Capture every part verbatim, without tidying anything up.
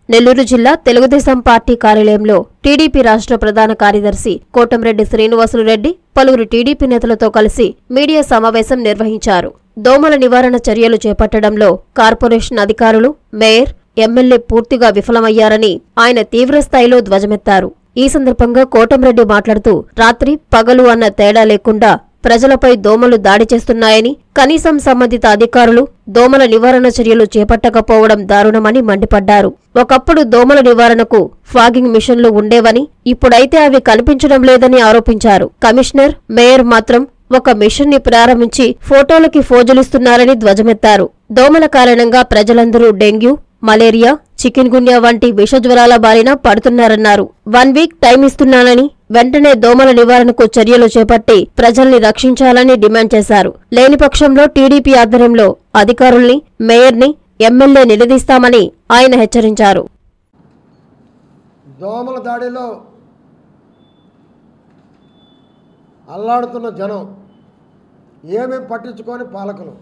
నెల్లూరు జిల్లా తెలుగుదేశం పార్టీ కార్యాలయంలో టీడీపీ రాష్ట్ర ప్రధాన కార్యదర్శి కోటంరెడ్డి శ్రీనివాసులు రెడ్డి పలువురు టీడీపీ నేతలతో కలిసి మీడియా సమావేశం నిర్వహించారు. దోమల నివారణ చర్యలు చేపట్టడంలో కార్పొరేషన్ అధికారులు, మేయర్, ఎమ్మెల్యే పూర్తిగా విఫలమయ్యారని ఆయన తీవ్రస్థాయిలో ధ్వజమెత్తారు. ఈ సందర్భంగా కోటంరెడ్డి మాట్లాడుతూ రాత్రి పగలు అన్న తేడా లేకుండా ప్రజలపై దోమలు దాడి చేస్తున్నాయని, కనీసం సంబంధిత అధికారులు దోమల నివారణ చర్యలు చేపట్టకపోవడం దారుణమని మండిపడ్డారు. ఒకప్పుడు దోమల నివారణకు ఫాగింగ్ మిషన్లు ఉండేవని, ఇప్పుడైతే అవి కనిపించడం లేదని ఆరోపించారు. కమిషనర్, మేయర్ మాత్రం ఒక మిషన్ ని ప్రారంభించి ఫోటోలకి ఫోజులిస్తున్నారని ధ్వజమెత్తారు. దోమల కారణంగా ప్రజలందరూ డెంగ్యూ, మలేరియా, చికెన్ గున్యా వంటి విషజ్వరాల బారిన పడుతున్నారన్నారు. వన్ వీక్ టైం ఇస్తున్నానని, వెంటనే దోమల నివారణకు చర్యలు చేపట్టి ప్రజల్ని రక్షించాలని డిమాండ్ చేశారు. లేని పక్షంలో టీడీపీ ఆధ్వర్యంలో అధికారుల్ని, మేయర్ని, ఎమ్మెల్యే నిలదీస్తామని ఆయన హెచ్చరించారు. దోమల దాడిలో అల్లాడుతున్న జనం ఏమీ పట్టించుకొని పాలకులు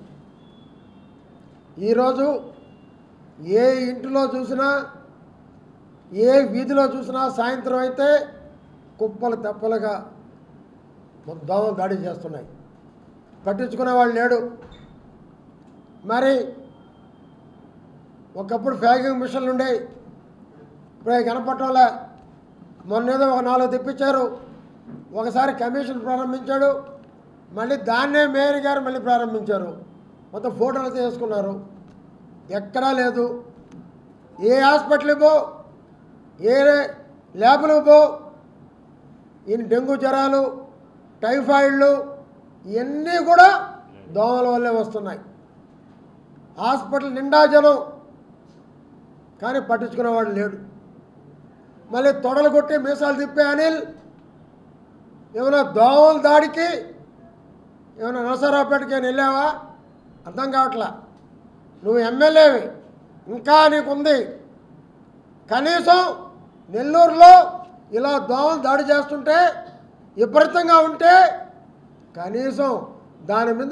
ఈరోజు ఏ ఇంటిలో చూసినా, ఏ వీధిలో చూసినా సాయంత్రం అయితే కుప్పలు తెప్పలుగా దోమలు దాడి చేస్తున్నాయి. పట్టించుకునే వాళ్ళు లేడు. మరి ఒకప్పుడు ఫ్యాగింగ్ మిషన్లు ఉండేవి, ఇప్పుడు కనపట్టంలే. మొన్నేదో ఒక నాలుగు తెప్పించారు. ఒకసారి కమిషన్ ప్రారంభించాడు, మళ్ళీ దాన్నే మేయర్ గారు మళ్ళీ ప్రారంభించారు. మొత్తం ఫోటోలు చేసుకున్నారు. ఎక్కడా లేదు. ఏ హాస్పిటల్ పో, ఏ ల్యాబ్లకు పో, ఈయన డెంగ్యూ జ్వరాలు, టైఫాయిడ్లు ఇవన్నీ కూడా దోమల వల్లే వస్తున్నాయి. హాస్పిటల్ నిండా జనం, కానీ పట్టించుకునేవాడు లేడు. మళ్ళీ తొడలు కొట్టి మీసాలు తిప్పే అనిల్ ఏమైనా దోమల దాడికి ఏమైనా నరసరావుపేటకి ఏమైనా వెళ్ళావా? అర్థం కావట్లా. నువ్వు ఎమ్మెల్యేవి, ఇంకా నీకుంది. కనీసం నెల్లూరులో ఇలా దోమలు దాడి చేస్తుంటే, విపరీతంగా ఉంటే కనీసం దాని మీద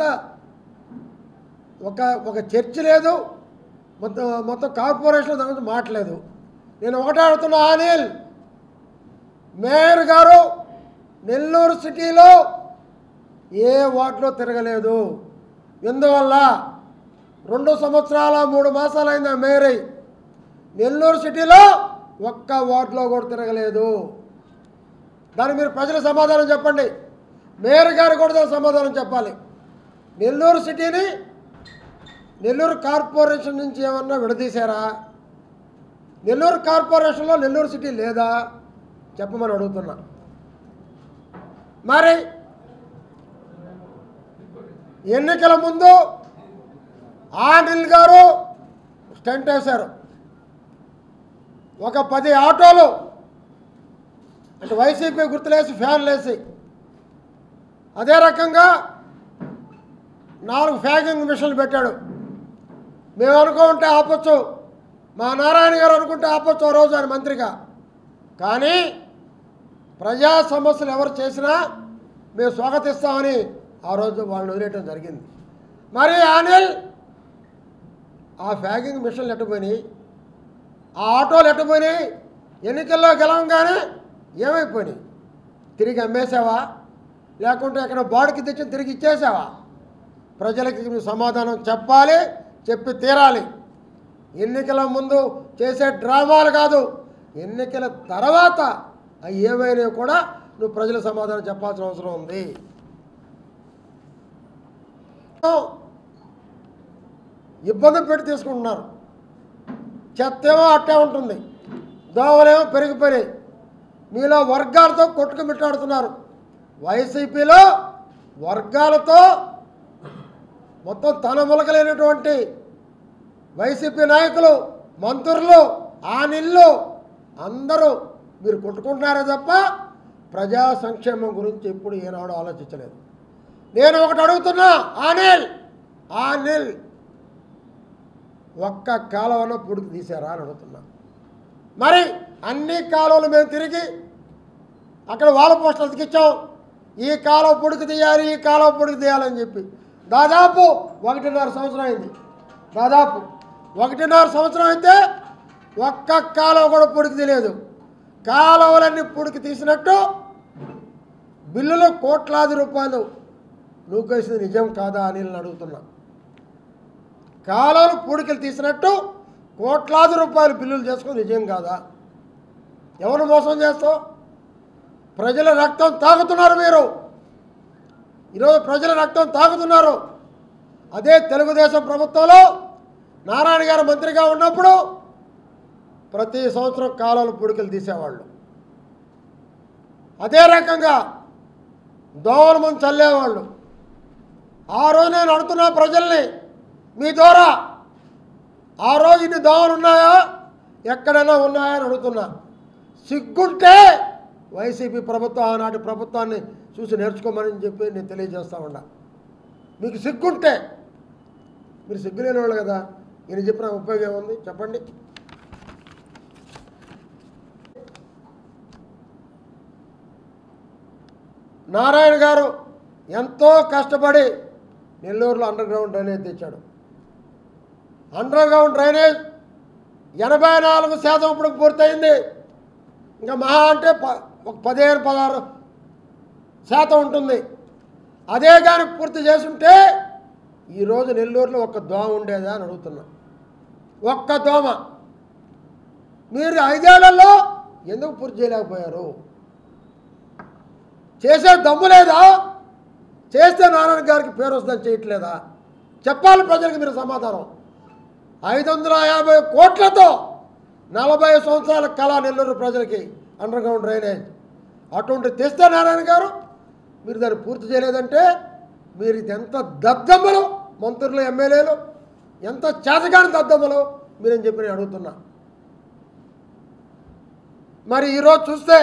ఒక ఒక చర్చ లేదు. మొత్తం మొత్తం కార్పొరేషన్ దాని గురించి మాట్లాడలేదు. నేను ఒకటే అడుగుతున్నా, అనిల్ మేయర్ గారు నెల్లూరు సిటీలో ఏ వార్డులో తిరగలేదు. ఎందువల్ల? రెండు సంవత్సరాల మూడు మాసాలైంది ఆ మేయర్ అయి. నెల్లూరు సిటీలో ఒక్క వార్డులో కూడా తిరగలేదు. దానికి మీరు ప్రజల సమాధానం చెప్పండి. మేయర్ గారు కూడా సమాధానం చెప్పాలి. నెల్లూరు సిటీని నెల్లూరు కార్పొరేషన్ నుంచి ఏమన్నా విడదీశారా? నెల్లూరు కార్పొరేషన్లో నెల్లూరు సిటీ లేదా? చెప్పమని అడుగుతున్నా. మరి ఎన్నికల ముందు అనిల్ గారు స్టంట్ వేశారు. ఒక పది ఆటోలు అంటే వైసీపీ గుర్తులేసి ఫ్యాన్లు వేసి, అదే రకంగా నాలుగు ఫ్యాగింగ్ మిషన్లు పెట్టాడు. మేము అనుకుంటే ఆపొచ్చు, మా నారాయణ గారు అనుకుంటే ఆపొచ్చు ఆ రోజు ఆయన మంత్రిగా. కానీ ప్రజా సమస్యలు ఎవరు చేసినా మేము స్వాగతిస్తామని ఆ రోజు వాళ్ళని వదిలేయటం జరిగింది. మరి అనిల్ ఆ ఫ్యాగింగ్ మిషన్లు ఎట్టపోయినాయి, ఆ ఆటోలు ఎట్టపోయినాయి, ఎన్నికల్లో గెలవంగానే ఏమైపోయినాయి? తిరిగి అమ్మేసావా? లేకుంటే ఎక్కడ బాడికి తెచ్చి తిరిగి ఇచ్చేసావా? ప్రజలకి మీరు సమాధానం చెప్పాలి, చెప్పి తీరాలి. ఎన్నికల ముందు చేసే డ్రామాలు కాదు, ఎన్నికల తర్వాత అవి ఏమైనా కూడా నువ్వు ప్రజల సమాధానం చెప్పాల్సిన అవసరం ఉంది. ఇబ్బంది పెట్టి తీసుకుంటున్నారు. చెత్తేమో అట్టే ఉంటుంది, దోమలేమో పెరిగిపోయినాయి. మీలో వర్గాలతో కొట్టుకుమిట్టాడుతున్నారు. వైసీపీలో వర్గాలతో మొత్తం తన ములకలేనటువంటి వైసీపీ నాయకులు, మంత్రులు, అనిల్లు అందరూ మీరు కొట్టుకుంటున్నారే తప్ప ప్రజా సంక్షేమం గురించి ఎప్పుడు ఏనాడు ఆలోచించలేదు. నేను ఒకటి అడుగుతున్నా, అనిల్ అనిల్ ఒక్క కాలువన పొడికి తీశారా అని అడుగుతున్నా. మరి అన్ని కాలువలు మేము తిరిగి అక్కడ వాళ్ళ పోస్టులు అతికిచ్చాం. ఈ కాలువ పొడికి తీయాలి, ఈ కాలువ పొడికి తీయాలని చెప్పి దాదాపు ఒకటిన్నర సంవత్సరం అయింది. దాదాపు ఒకటిన్నర సంవత్సరం అయితే ఒక్క కాలువ కూడా పూడికి తెలియదు. కాలువలన్నీ పూడికి తీసినట్టు బిల్లులు కోట్లాది రూపాయలు నూకేసింది నిజం కాదా అని నేను అడుగుతున్నా. కాలువలు పూడికలు తీసినట్టు కోట్లాది రూపాయలు బిల్లులు చేసుకుని నిజం కాదా? ఎవరు మోసం చేస్తావు? ప్రజల రక్తం తాగుతున్నారు మీరు. ఈరోజు ప్రజల రక్తం తాగుతున్నారు. అదే తెలుగుదేశం ప్రభుత్వంలో నారాయణ గారు మంత్రిగా ఉన్నప్పుడు ప్రతి సంవత్సరం కాలువలు పూడికలు తీసేవాళ్ళు. అదే రకంగా దోమల మందు చల్లేవాళ్ళు. ఆ రోజు నేను అడుగుతున్నా ప్రజల్ని మీ ద్వారా, ఆ రోజు ఇన్ని దోమలు ఉన్నాయా, ఎక్కడైనా ఉన్నాయా అని అడుగుతున్నా. సిగ్గుంటే వైసీపీ ప్రభుత్వం ఆనాటి ప్రభుత్వాన్ని చూసి నేర్చుకోమని చెప్పి నేను తెలియజేస్తా ఉన్నా. మీకు సిగ్గుంటే, మీరు సిగ్గులేని వాళ్ళు కదా, ఈయన చెప్పిన ఉపయోగం ఏముంది చెప్పండి. నారాయణ గారు ఎంతో కష్టపడి నెల్లూరులో అండర్ గ్రౌండ్ డ్రైనేజ్ తెచ్చాడు. అండర్ గ్రౌండ్ డ్రైనేజ్ ఎనభై నాలుగు శాతం ఇప్పుడు పూర్తయింది. ఇంకా మహా అంటే ప ఒక పదిహేను పదహారు శాతం ఉంటుంది. అదే కానీ పూర్తి చేసుంటే ఈరోజు నెల్లూరులో ఒక్క దోమ ఉండేదా అని అడుగుతున్నా. ఒక్క దోమ. మీరు ఐదేళ్లలో ఎందుకు పూర్తి చేయలేకపోయారు? చేసే దమ్ము లేదా? చేస్తే నారాయణ గారికి పేరు వస్తుందని చేయట్లేదా? చెప్పాలి ప్రజలకు మీరు సమాధానం. ఐదు వందల యాభై కోట్లతో నలభై సంవత్సరాల కళ నెల్లూరు ప్రజలకి అండర్ గ్రౌండ్ డ్రైనేజ్. అటువంటి తెస్తే నారాయణ గారు మీరు దాన్ని పూర్తి చేయలేదంటే మీరు ఇది ఎంత దద్దమ్మలు, మంత్రులు ఎమ్మెల్యేలు ఎంత చేతగాని దద్దమ్మలు మీరేం చెప్పి నేను అడుగుతున్నా. మరి ఈరోజు చూస్తే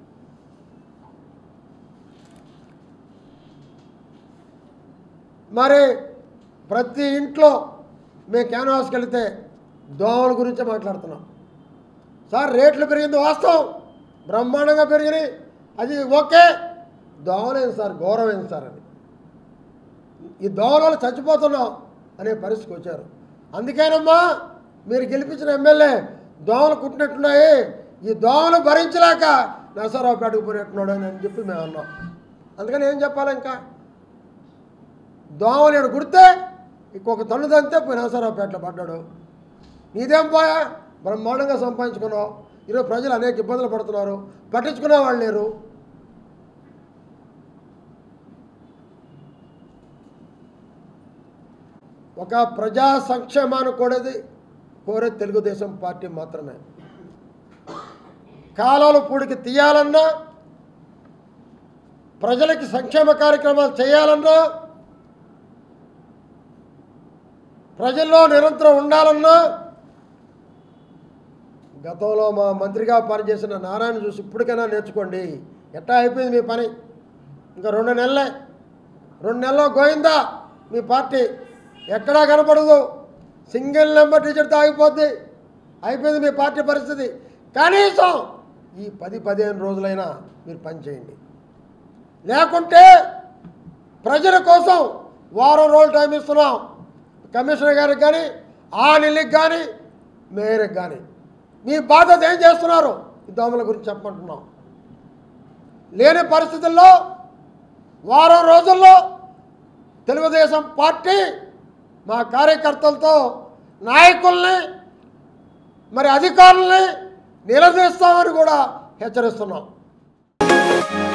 మరి ప్రతి ఇంట్లో మేము క్యాన్వాస్కి వెళితే దోమల గురించే మాట్లాడుతున్నాం. సార్ రేట్లు పెరిగింది వాస్తవం, బ్రహ్మాండంగా పెరిగినాయి, అది ఓకే. దోమలేంది సార్, గౌరవం సార్ అని. ఈ దోమల వల్ల చచ్చిపోతున్నాం అనే పరిస్థితికి వచ్చారు. అందుకేనమ్మా మీరు గెలిపించిన ఎమ్మెల్యే దోమలు కుట్టినట్టున్నాయి, ఈ దోమలు భరించలేక నరసరావుపేటకు పోయినట్టున్నాడు అని చెప్పి మేము అన్నాం. అందుకని ఏం చెప్పాలి? ఇంకా దోమలు ఏడు కుడితే ఇంకొక తల్లిదంతే పోయి నరసరావుపేటలో పడ్డాడు. నీదేం పోయా, బ్రహ్మాండంగా సంపాదించుకున్నావు. ఈరోజు ప్రజలు అనేక ఇబ్బందులు పడుతున్నారు, పట్టించుకునే వాళ్ళు లేరు. ఒక ప్రజా సంక్షేమాన్ని కూడేది కోరే తెలుగుదేశం పార్టీ మాత్రమే. కాలాలు పూడికి తీయాలన్నా, ప్రజలకి సంక్షేమ కార్యక్రమాలు చేయాలన్నా, ప్రజల్లో నిరంతరం ఉండాలన్నా గతంలో మా మంత్రిగా పనిచేసిన నారాయణ చూసి ఇప్పటికైనా నేర్చుకోండి. ఎట్టా అయిపోయింది మీ పని, ఇంకా రెండు నెలలే. రెండు నెలల్లో గోయిందా మీ పార్టీ, ఎక్కడా కనపడదు. సింగిల్ నెంబర్ టీచర్తో ఆగిపోద్ది, అయిపోయింది మీ పార్టీ పరిస్థితి. కనీసం ఈ పది పదిహేను రోజులైనా మీరు పనిచేయండి. లేకుంటే ప్రజల కోసం వారం రోజులు టైం ఇస్తున్నాం కమిషనర్ గారికి కానీ, ఆ నెలకి కానీ, మేయర్కి కానీ. మీ బాధ్యత ఏం చేస్తున్నారు ఈ దోమల గురించి చెప్పమంటున్నాం. లేని పరిస్థితుల్లో వారం రోజుల్లో తెలుగుదేశం పార్టీ మా కార్యకర్తలతో నాయకుల్ని మరి అధికారుల్ని నిలదీస్తామని కూడా హెచ్చరిస్తున్నాం.